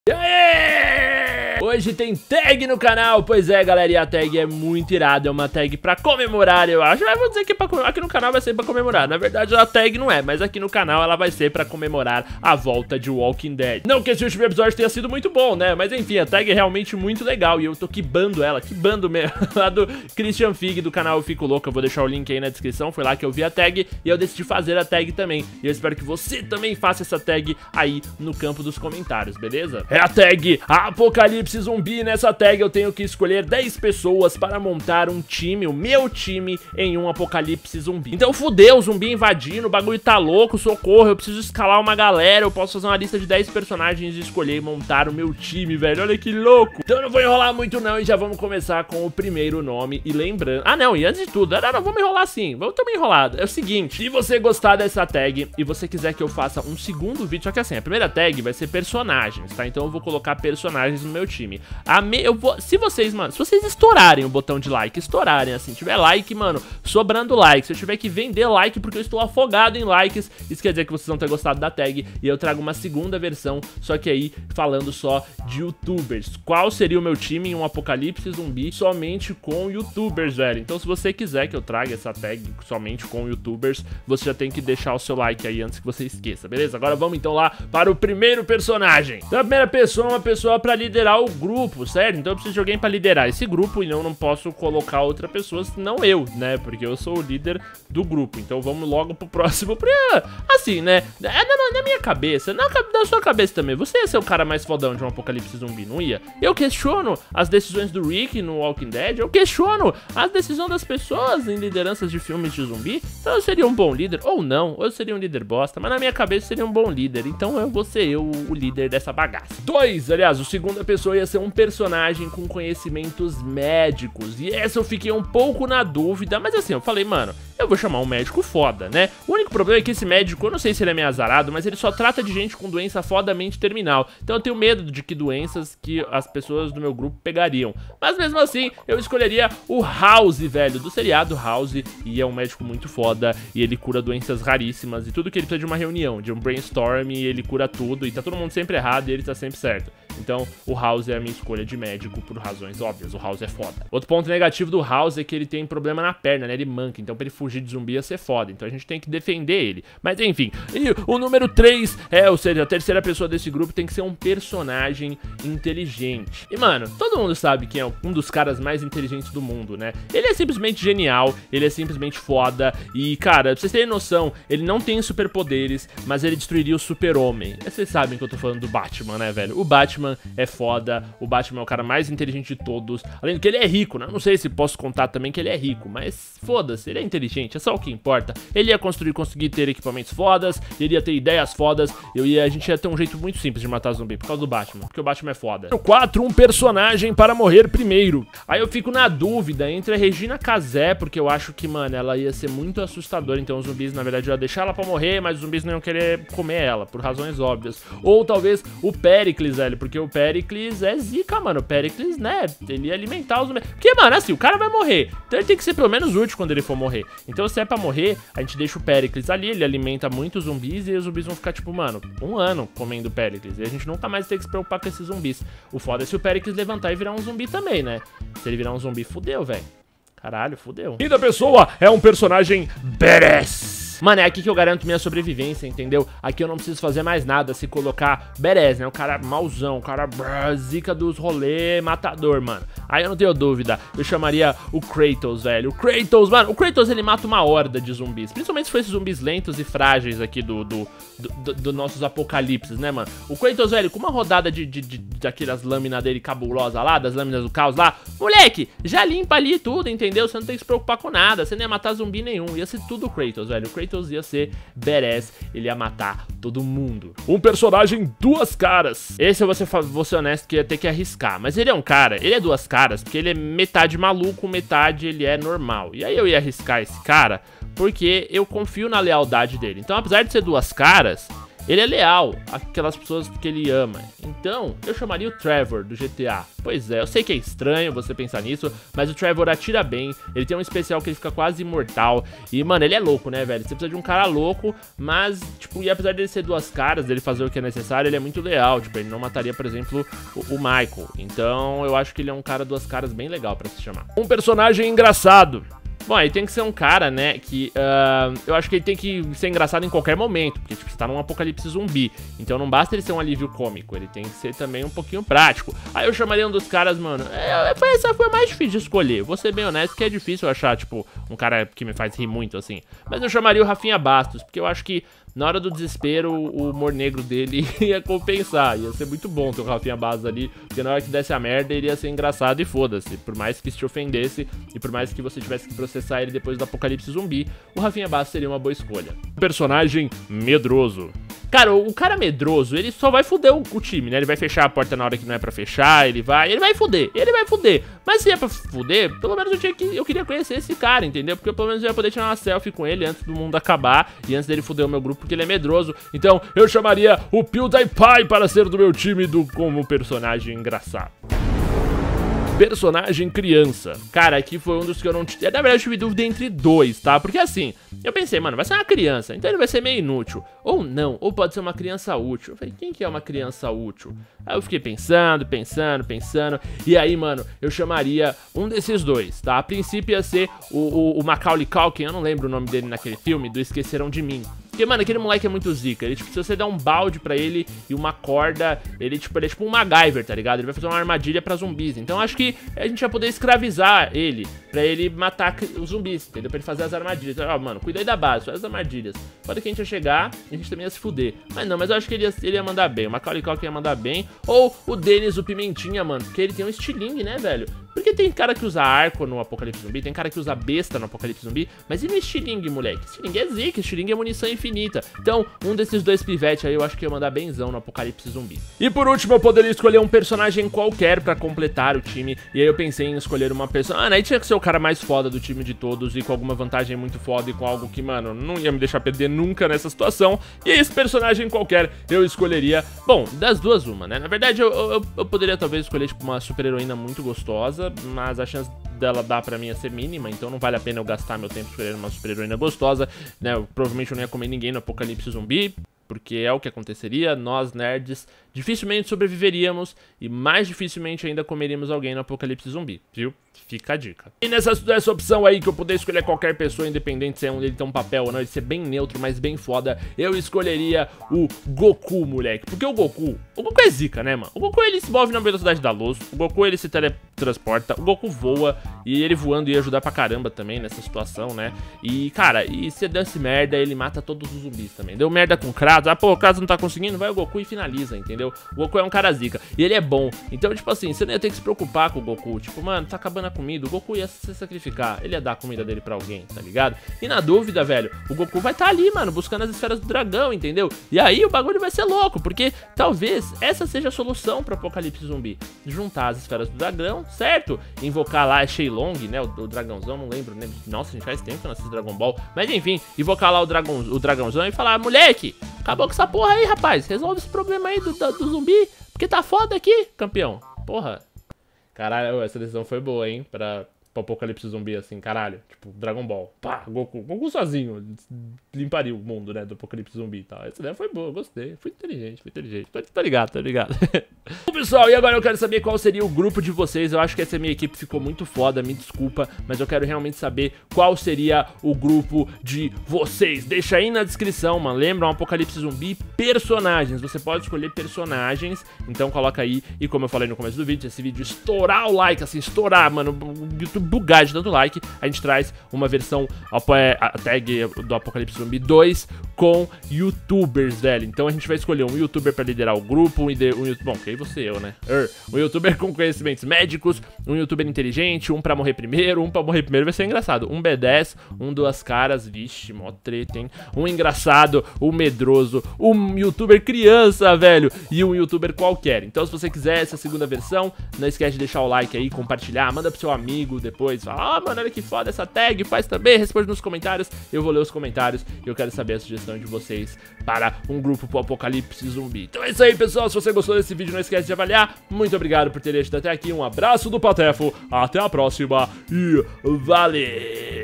E aí? Hoje tem tag no canal, pois é, galera, e a tag é muito irada, é uma tag pra comemorar, eu acho. Eu vou dizer que é pra comemorar, aqui no canal vai ser pra comemorar. Na verdade, a tag não é, mas aqui no canal ela vai ser pra comemorar a volta de Walking Dead. Não que esse último episódio tenha sido muito bom, né, mas enfim, a tag é realmente muito legal e eu tô quibando ela, quibando mesmo, lá do Christian Fig, do canal Eu Fico Louco. Eu vou deixar o link aí na descrição, foi lá que eu vi a tag e eu decidi fazer a tag também. E eu espero que você também faça essa tag aí no campo dos comentários, beleza? É a tag Apocalipse Zumbi. Nessa tag eu tenho que escolher 10 pessoas para montar um time, o meu time, em um apocalipse zumbi. Então fudeu, o zumbi invadindo, o bagulho tá louco, socorro, eu preciso escalar uma galera, eu posso fazer uma lista de 10 personagens e escolher e montar o meu time, velho, olha que louco. Então eu não vou enrolar muito não e já vamos começar com o primeiro nome e lembrando... Ah não, e antes de tudo, não, vamos enrolar sim, vamos também enrolado. É o seguinte, se você gostar dessa tag e você quiser que eu faça um segundo vídeo, só que assim, a primeira tag vai ser personagens, tá? Então eu vou colocar personagens no meu time. Se vocês, mano, se vocês estourarem o botão de like, estourarem assim, tiver like, mano, sobrando like, se eu tiver que vender like porque eu estou afogado em likes, isso quer dizer que vocês vão ter gostado da tag e eu trago uma segunda versão, só que aí falando só de youtubers. Qual seria o meu time em um apocalipse zumbi somente com youtubers, velho? Então se você quiser que eu traga essa tag somente com youtubers, você já tem que deixar o seu like aí antes que você esqueça, beleza? Agora vamos então lá para o primeiro personagem. Então a primeira pessoa é uma pessoa pra liderar o grupo, certo? Então eu preciso de alguém pra liderar esse grupo e eu não posso colocar outra pessoa senão eu, né? Porque eu sou o líder do grupo. Então vamos logo pro próximo. Assim, né? Na minha cabeça, na sua cabeça também, você ia ser o cara mais fodão de um apocalipse zumbi, não ia? Eu questiono as decisões do Rick no Walking Dead, eu questiono as decisões das pessoas em lideranças de filmes de zumbi. Então eu seria um bom líder, ou não, ou eu seria um líder bosta, mas na minha cabeça seria um bom líder. Então eu vou ser o líder dessa bagaça. Aliás, o segunda pessoa ia ser um personagem com conhecimentos médicos. E essa eu fiquei um pouco na dúvida, mas assim, eu falei, mano, eu vou chamar um médico foda, né? O único problema é que esse médico, eu não sei se ele é meio azarado, mas ele só trata de gente com doença fodamente terminal. Então eu tenho medo de que doenças que as pessoas do meu grupo pegariam. Mas mesmo assim, eu escolheria o House, velho, do seriado House. E é um médico muito foda, e ele cura doenças raríssimas. E tudo que ele precisa de uma reunião, de um brainstorm, e ele cura tudo. E tá todo mundo sempre errado e ele tá sempre certo. Então o House é a minha escolha de médico por razões óbvias, o House é foda. Outro ponto negativo do House é que ele tem problema na perna, né, ele manca, então pra ele fugir de zumbi ia ser foda, então a gente tem que defender ele. Mas enfim, e o número 3 ou seja, a terceira pessoa desse grupo tem que ser um personagem inteligente. E mano, todo mundo sabe quem é um dos caras mais inteligentes do mundo, né? Ele é simplesmente genial, ele é simplesmente foda e, cara, pra vocês terem noção, ele não tem superpoderes, mas ele destruiria o Super-Homem. Vocês sabem que eu tô falando do Batman, né, velho? O Batman é foda, o Batman é o cara mais inteligente de todos, além do que ele é rico, né? Não sei se posso contar também que ele é rico, mas foda-se, ele é inteligente, é só o que importa. Ele ia conseguir ter equipamentos fodas, ele ia ter ideias fodas, a gente ia ter um jeito muito simples de matar zumbi, por causa do Batman, porque o Batman é foda. Número 4, um personagem para morrer primeiro. Aí eu fico na dúvida entre a Regina Casé, porque eu acho que, mano, ela ia ser muito assustadora, então os zumbis, na verdade, eu ia deixar ela pra morrer, mas os zumbis não iam querer comer ela, por razões óbvias. Ou talvez o Pericles, velho, porque o Pericles é zica, mano. O Pericles, né, ele ia alimentar os zumbis. Porque, mano, assim, o cara vai morrer, então ele tem que ser pelo menos útil quando ele for morrer. Então se é pra morrer, a gente deixa o Pericles ali, ele alimenta muitos zumbis e os zumbis vão ficar, tipo, mano, um ano comendo o Pericles. E a gente nunca mais tem que se preocupar com esses zumbis. O foda é se o Pericles levantar e virar um zumbi também, né? Se ele virar um zumbi, fudeu, velho. Caralho, fudeu. Quinta pessoa é um personagem badass. Mano, é aqui que eu garanto minha sobrevivência, entendeu? Aqui eu não preciso fazer mais nada se colocar badass, né? O cara mauzão, o cara zica dos rolê matador, mano. Aí eu não tenho dúvida, eu chamaria o Kratos, velho. O Kratos, mano, o Kratos ele mata uma horda de zumbis. Principalmente se for esses zumbis lentos e frágeis aqui do nossos apocalipses, né, mano? O Kratos, velho, com uma rodada daquelas lâminas dele cabulosa lá, das lâminas do caos lá, moleque, já limpa ali tudo, entendeu? Você não tem que se preocupar com nada, você não ia matar zumbi nenhum. Ia ser tudo o Kratos, velho. O Kratos ia ser badass, ele ia matar todo mundo. Um personagem duas caras. Esse eu vou ser honesto que ia ter que arriscar, mas ele é um cara, ele é duas caras, porque ele é metade maluco, metade ele é normal. E aí eu ia arriscar esse cara, porque eu confio na lealdade dele. Então apesar de ser duas caras, ele é leal àquelas pessoas que ele ama. Então, eu chamaria o Trevor do GTA. Pois é, eu sei que é estranho você pensar nisso, mas o Trevor atira bem, ele tem um especial que ele fica quase imortal. E, mano, ele é louco, né, velho? Você precisa de um cara louco, mas, tipo, e apesar dele ser duas caras, dele fazer o que é necessário, ele é muito leal. Tipo, ele não mataria, por exemplo, o Michael. Então, eu acho que ele é um cara duas caras bem legal pra se chamar. Um personagem engraçado. Bom, aí tem que ser um cara, né, que eu acho que ele tem que ser engraçado em qualquer momento, porque, tipo, você tá num apocalipse zumbi, então não basta ele ser um alívio cômico, ele tem que ser também um pouquinho prático. Aí eu chamaria um dos caras, mano, essa foi a mais difícil de escolher, vou ser bem honesto que é difícil eu achar, tipo, um cara que me faz rir muito, assim. Mas eu chamaria o Rafinha Bastos, porque eu acho que na hora do desespero, o humor negro dele ia compensar. Ia ser muito bom ter o Rafinha Bastos ali, porque na hora que desse a merda, ele ia ser engraçado e foda-se. Por mais que te ofendesse e por mais que você tivesse que processar ele depois do apocalipse zumbi, o Rafinha Bastos seria uma boa escolha. Personagem medroso. Cara, o cara medroso, ele só vai foder o time, né? Ele vai fechar a porta na hora que não é pra fechar, ele vai foder. Mas se é pra foder, pelo menos eu queria conhecer esse cara, entendeu? Porque pelo menos eu ia poder tirar uma selfie com ele antes do mundo acabar e antes dele foder o meu grupo, porque ele é medroso. Então eu chamaria o PewDiePie para ser do meu time como personagem engraçado. Personagem criança. Cara, aqui foi um dos que eu não... Na verdade, eu tive dúvida entre dois, tá? Porque assim, eu pensei, mano, vai ser uma criança, então ele vai ser meio inútil. Ou não, ou pode ser uma criança útil. Eu falei, quem que é uma criança útil? Aí eu fiquei pensando. E aí, mano, eu chamaria um desses dois, tá? A princípio ia ser o Macaulay Culkin, eu não lembro o nome dele naquele filme, do Esqueceram de Mim. Porque, mano, aquele moleque é muito zica. Ele, tipo, se você der um balde pra ele e uma corda, ele é tipo um MacGyver, tá ligado? Ele vai fazer uma armadilha pra zumbis. Então, acho que a gente vai poder escravizar ele pra ele matar os zumbis, entendeu? Pra ele fazer as armadilhas. Ó, mano, cuida aí da base, faz as armadilhas. Pode que a gente ia chegar e a gente também ia se fuder. Mas não, mas eu acho que ele ia mandar bem. O Macaulay Culkin ia mandar bem. Ou o Dennis, o Pimentinha, mano. Porque ele tem um estilingue, né, velho? Porque tem cara que usa arco no apocalipse zumbi, tem cara que usa besta no apocalipse zumbi, mas e no estilingue, moleque? Estilingue é zica, estilingue é munição infinita. Então, um desses dois pivetes aí eu acho que ia mandar benzão no apocalipse zumbi. E por último, eu poderia escolher um personagem qualquer pra completar o time. E aí eu pensei em escolher uma pessoa... aí tinha que ser o cara mais foda do time de todos e com alguma vantagem muito foda e com algo que, mano, não ia me deixar perder nunca nessa situação. E esse personagem qualquer eu escolheria... Bom, das duas uma, né? Na verdade, eu poderia talvez escolher, tipo, uma super-heroína muito gostosa, mas a chance dela dar pra mim ia ser mínima, então não vale a pena eu gastar meu tempo escolhendo uma super-heroína gostosa, né? Provavelmente eu não ia comer ninguém no apocalipse zumbi, porque é o que aconteceria. Nós, nerds, dificilmente sobreviveríamos e mais dificilmente ainda comeríamos alguém no apocalipse zumbi, viu? Fica a dica. E nessa opção aí que eu puder escolher qualquer pessoa, independente se é um dele ter um papel ou não, ele ser bem neutro, mas bem foda, eu escolheria o Goku, moleque. Porque o Goku é zica, né, mano? O Goku, ele se move na velocidade da luz, o Goku, ele se teletransporta, o Goku voa, e ele voando ia ajudar pra caramba também nessa situação, né? E, cara, e se desse merda, ele mata todos os zumbis também. Deu merda com o Kratos, pô, o Kratos não tá conseguindo, vai o Goku e finaliza, entendeu? O Goku é um cara zica, e ele é bom. Então, tipo assim, você não ia ter que se preocupar com o Goku. Tipo, mano, tá acabando a comida, o Goku ia se sacrificar, ele ia dar a comida dele pra alguém, tá ligado? E na dúvida, velho, o Goku vai tá ali, mano, buscando as esferas do dragão, entendeu? E aí o bagulho vai ser louco, porque talvez essa seja a solução pro apocalipse zumbi. Juntar as esferas do dragão, certo? Invocar lá Shenlong, né, o dragãozão, não lembro, né? Nossa, a gente faz tempo que eu não assisto Dragon Ball. Mas enfim, invocar lá o dragãozão e falar, moleque, acabou com essa porra aí, rapaz, resolve esse problema aí do zumbi, porque tá foda aqui, campeão. Porra. Caralho, essa decisão foi boa, hein? Pro apocalipse zumbi, assim, caralho. Tipo, Dragon Ball. Pá, Goku sozinho limparia o mundo, né? Do apocalipse zumbi e tal. Essa ideia foi boa, gostei. Fui inteligente. Tá ligado. Bom, pessoal, e agora eu quero saber qual seria o grupo de vocês. Eu acho que essa minha equipe ficou muito foda, me desculpa, mas eu quero realmente saber qual seria o grupo de vocês. Deixa aí na descrição, mano. Lembra, um apocalipse zumbi, personagens. Você pode escolher personagens, então coloca aí. E como eu falei no começo do vídeo, esse vídeo estourar o like, assim, estourar, mano, o YouTube bugar de tanto like, a gente traz uma versão, a tag do Apocalipse Zumbi 2 com youtubers, velho. Então a gente vai escolher um youtuber pra liderar o grupo, bom, que aí você eu, né? Um youtuber com conhecimentos médicos, um youtuber inteligente, um pra morrer primeiro vai ser engraçado. Um B10, um duas caras, vixe, mó treta, hein? Um engraçado, um medroso, um youtuber criança, velho, e um youtuber qualquer. Então se você quiser essa segunda versão, não esquece de deixar o like aí, compartilhar, manda pro seu amigo, depois, fala, ah, mano, olha que foda essa tag, faz também, responde nos comentários, eu vou ler os comentários e eu quero saber a sugestão de vocês para um grupo pro apocalipse zumbi. Então é isso aí, pessoal, se você gostou desse vídeo, não esquece de avaliar, muito obrigado por ter assistido até aqui, um abraço do Patefo, até a próxima e valeu!